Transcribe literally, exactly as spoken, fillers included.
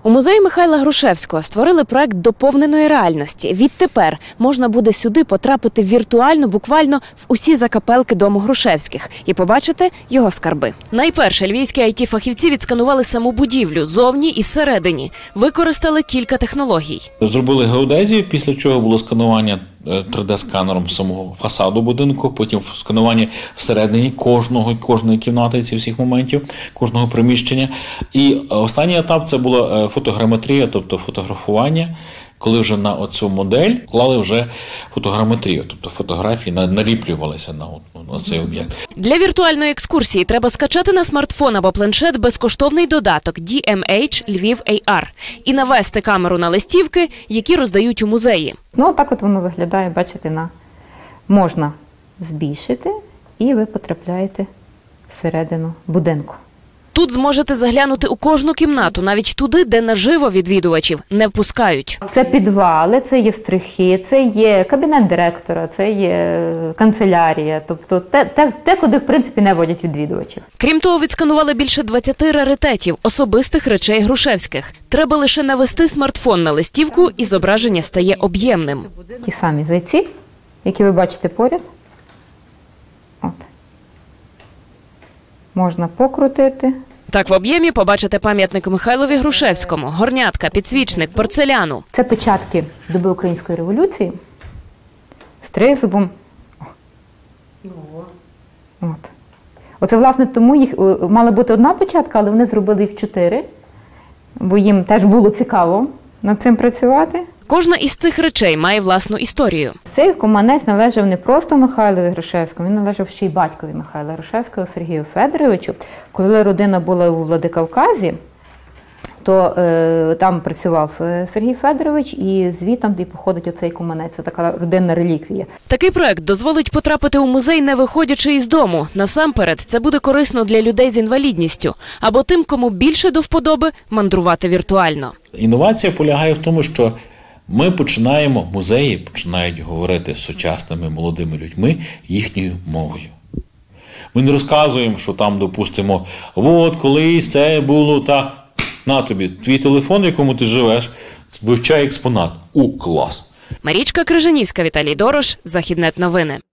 У музеї Михайла Грушевського створили проект доповненої реальності. Відтепер можна буде сюди потрапити віртуально, буквально в усі закапелки дому Грушевських і побачити його скарби. Найперше львівські ай ті-фахівці відсканували саму будівлю зовні і всередині. Використали кілька технологій. Зробили геодезію, після чого було сканування три де-сканером самого фасаду будинку, потім сканування всередині кожного, кожної кімнати цих всіх моментів, кожного приміщення. І останній етап – це була фотограметрія, тобто фотографування, коли вже на оцю модель клали вже фотограметрію, тобто фотографії наліплювалися на, на цей об'єкт. Для віртуальної екскурсії треба скачати на смартфон або планшет безкоштовний додаток ді ем ейч Львів ей ар і навести камеру на листівки, які роздають у музеї. Ну, так от воно виглядає, бачите, на можна збільшити, і ви потрапляєте всередину будинку. Тут зможете заглянути у кожну кімнату, навіть туди, де наживо відвідувачів не впускають. Це підвали, це є стрихи, це є кабінет директора, це є канцелярія, тобто те, те, те, куди, в принципі, не водять відвідувачів. Крім того, відсканували більше двадцяти раритетів, особистих речей Грушевських. Треба лише навести смартфон на листівку, і зображення стає об'ємним. Ті самі зайці, які ви бачите поряд. От. Можна покрутити. Так в об'ємі побачите пам'ятник Михайлові Грушевському, горнятка, підсвічник, порцеляну. Це печатки доби Української революції з тризубом. От. Оце, власне, тому їх мала бути одна печатка, але вони зробили їх чотири, бо їм теж було цікаво над цим працювати. Кожна із цих речей має власну історію. Цей куманець належав не просто Михайлові Грушевському, він належав ще й батькові Михайла Грушевського, Сергію Федоровичу. Коли родина була у Владикавказі, то е, там працював Сергій Федорович, і звідти і походить оцей куманець. Це така родинна реліквія. Такий проект дозволить потрапити у музей, не виходячи із дому. Насамперед, це буде корисно для людей з інвалідністю або тим, кому більше до вподоби мандрувати віртуально. Інновація полягає в тому, що ми починаємо, музеї починають говорити з сучасними молодими людьми їхньою мовою. Ми не розказуємо, що там, допустимо, от колись це було так, на тобі, твій телефон, в якому ти живеш, вивчай експонат. У, клас. Марічка Крижанівська, Віталій Дорош, Західнет новини.